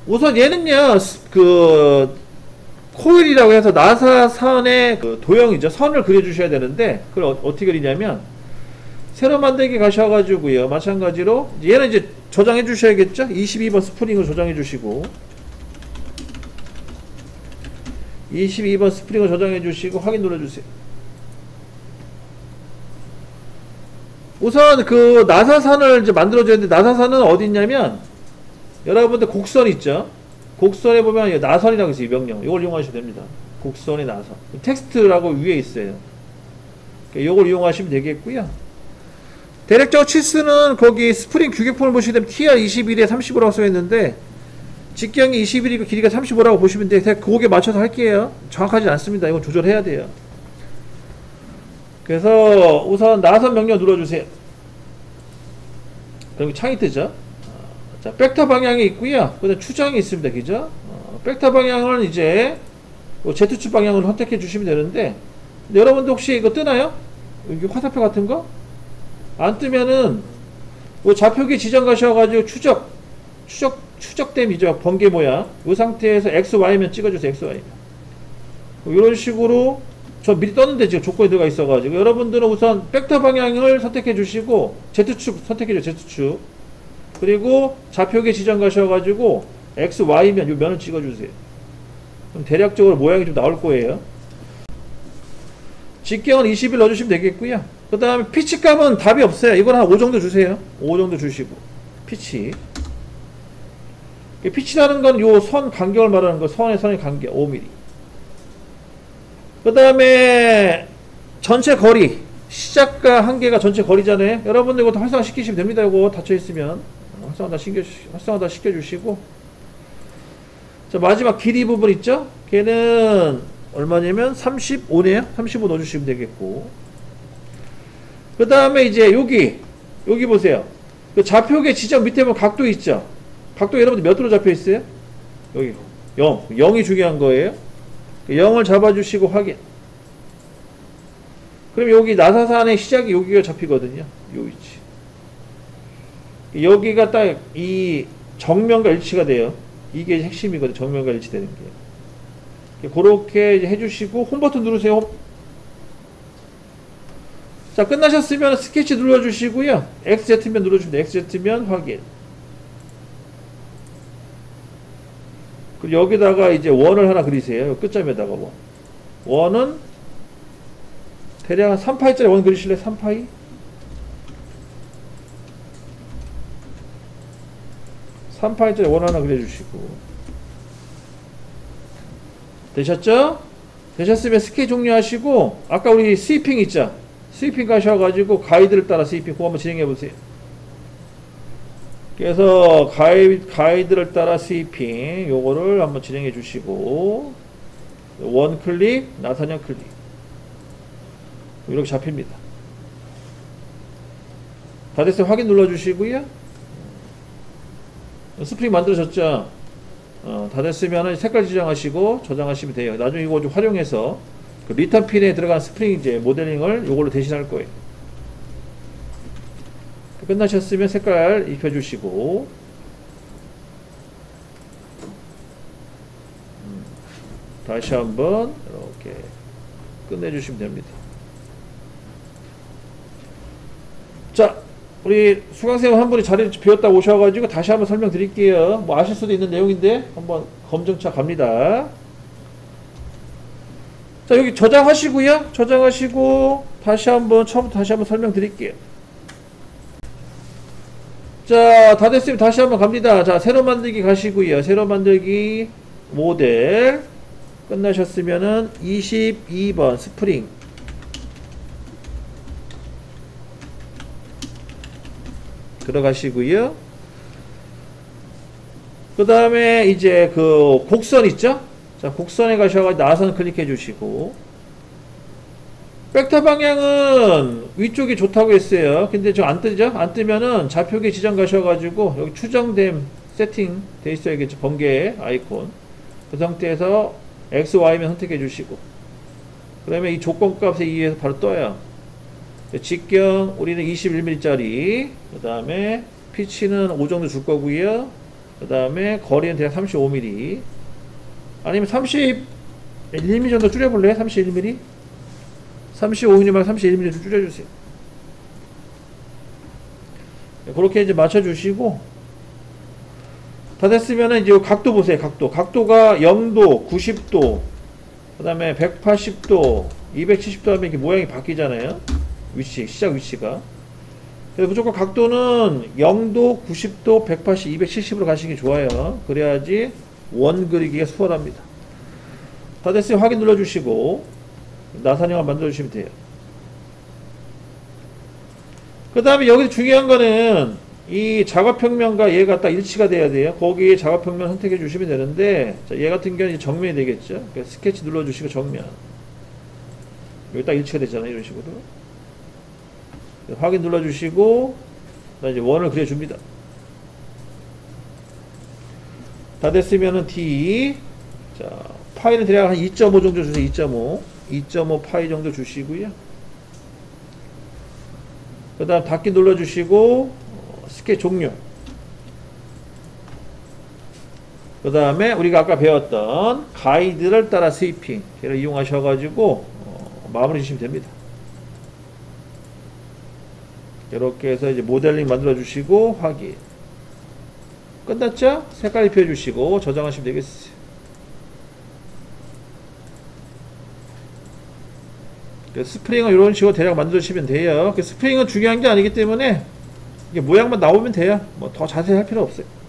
우선 얘는요, 코일이라고 해서 나사선의 그 도형이죠. 선을 그려주셔야 되는데, 그걸 어떻게 그리냐면, 새로 만들기 가셔가지고요. 마찬가지로, 얘는 이제 저장해 주셔야겠죠? 22번 스프링을 저장해 주시고, 22번 스프링을 저장해 주시고, 확인 눌러주세요. 우선 그 나사선을 이제 만들어줘야 되는데, 나사선은 어디 있냐면, 여러분들 곡선 있죠? 곡선에 보면 나선이라고 있어요. 이 명령. 이걸 이용하시면 됩니다. 곡선의 나선. 텍스트라고 위에 있어요. 이걸 이용하시면 되겠고요. 대략적으로 치수는 거기 스프링 규격품을 보시게 되면 TR 21에 35라고 써있는데 직경이 21이고 길이가 35라고 보시면 돼요. 그거에 맞춰서 할게요. 정확하지 않습니다. 이건 조절해야 돼요. 그래서 우선 나선 명령 눌러주세요. 그럼 창이 뜨죠. 자, 벡터 방향이 있고요. 그 다음 추정이 있습니다. 그죠? 벡터 방향은 이제 Z축 방향을 선택해 주시면 되는데, 여러분들 혹시 이거 뜨나요? 여기 화살표 같은 거? 안 뜨면은 좌표기 지정 가셔가지고 추적됨이죠. 번개 모양. 이 상태에서 XY면 찍어주세요. XY면. 이런 식으로 저 미리 떴는데 지금 조건이 들어가 있어가지고 여러분들은 우선 벡터 방향을 선택해 주시고 Z축 선택해 주세요. Z축. 그리고 좌표기 지정 가셔가지고 XY면 이 면을 찍어주세요. 그럼 대략적으로 모양이 좀 나올 거예요. 직경은 20일 넣어주시면 되겠고요. 그 다음에 피치감은 답이 없어요. 이건 한 5 정도 주세요. 5 정도 주시고. 피치. 피치라는 건 요 선 간격을 말하는 거. 선의 간격 5mm. 그 다음에 전체 거리. 시작과 한계가 전체 거리잖아요. 여러분들 이것도 활성화 시키시면 됩니다. 이거 닫혀있으면. 활성화 시켜주시고. 자, 마지막 길이 부분 있죠? 걔는 얼마냐면 35네요. 35 넣어주시면 되겠고. 그 다음에 이제 여기 보세요. 그 좌표계 지점 밑에 보면 각도 있죠? 각도 여러분들 몇 도로 잡혀 있어요? 여기 0이 중요한 거예요. 0을 잡아주시고 확인. 그럼 여기 나사산의 시작이 여기가 잡히거든요. 요 위치. 여기가 딱 이 정면과 일치가 돼요. 이게 핵심이거든요. 정면과 일치되는 게. 그렇게 해주시고 홈 버튼 누르세요. 자, 끝나셨으면 스케치 눌러주시고요. XZ면 눌러주시면 XZ면 확인. 그리고 여기다가 이제 원을 하나 그리세요. 끝점에다가 원. 원은 대략 한 3파이짜리 원 그리실래요? 3파이? 3파이짜리 원 하나 그려주시고. 되셨죠? 되셨으면 스케치 종료하시고, 아까 우리 스위핑 있죠? 스위핑 가셔가지고 가이드를 따라 스위핑 그거 한번 진행해보세요. 그래서 가이드를 따라 스위핑 요거를 한번 진행해 주시고, 원 클릭, 나사형 클릭. 이렇게 잡힙니다. 다 됐으면 확인 눌러주시고요. 스프링 만들어졌죠? 다 됐으면 색깔 지정하시고 저장하시면 돼요. 나중에 이거 좀 활용해서 그 리턴 핀에 들어간 스프링 이제 모델링을 이걸로 대신할 거예요. 끝나셨으면 색깔 입혀주시고, 다시 한번 이렇게 끝내주시면 됩니다. 자, 우리 수강생 한 분이 자리를 비웠다 오셔가지고 다시 한번 설명드릴게요. 뭐 아실 수도 있는 내용인데 한번 검증차 갑니다. 자, 여기 저장하시고요. 저장하시고 다시 한번 처음부터 다시 한번 설명드릴게요. 자, 다 됐으면 다시 한번 갑니다. 자, 새로 만들기 가시고요. 새로 만들기 모델 끝나셨으면은 22번 스프링 들어가시고요. 그 다음에 이제 그 곡선 있죠? 자, 곡선에 가셔가지고 나선 클릭해 주시고, 벡터 방향은 위쪽이 좋다고 했어요. 근데 저 안 뜨죠? 안 뜨면은 좌표기 지정 가셔가지고 여기 추정됨 세팅 돼 있어야겠죠. 번개 아이콘. 그 상태에서 X, Y면 선택해 주시고, 그러면 이 조건 값에 의해서 바로 떠요. 직경 우리는 21mm 짜리, 그 다음에 피치는 5 정도 줄 거고요. 그 다음에 거리는 대략 35mm. 아니면 31mm 정도 줄여볼래요? 31mm? 35mm 말고 31mm 좀 줄여주세요. 그렇게 이제 맞춰주시고, 다 됐으면은 이제 각도 보세요. 각도가 0도, 90도, 그 다음에 180도, 270도 하면 이렇게 모양이 바뀌잖아요. 시작 위치가. 그래서 무조건 각도는 0도, 90도, 180, 270으로 가시는 게 좋아요. 그래야지 원 그리기가 수월합니다. 다 됐으면 확인 눌러주시고, 나사형을 만들어주시면 돼요. 그 다음에 여기서 중요한 거는 이 작업평면과 얘가 딱 일치가 돼야 돼요. 거기에 작업평면 선택해 주시면 되는데, 자, 얘 같은 경우는 정면이 되겠죠. 그래서 스케치 눌러주시고 정면. 여기 딱 일치가 되잖아요. 이런 식으로. 확인 눌러주시고, 이제 원을 그려줍니다. 다 됐으면은 D. 자, 파이는 대략 한 2.5 정도 주세요. 2.5 파이 정도 주시고요. 그 다음 닫기 눌러주시고, 스케치 종료. 그 다음에 우리가 아까 배웠던 가이드를 따라 스위핑. 걔를 이용하셔가지고, 마무리 주시면 됩니다. 이렇게 해서 이제 모델링 만들어 주시고, 확인. 끝났죠? 색깔 입혀주시고, 저장하시면 되겠어요. 스프링은 이런 식으로 대략 만들어주시면 돼요. 스프링은 중요한 게 아니기 때문에 이게 모양만 나오면 돼요. 뭐 더 자세히 할 필요 없어요.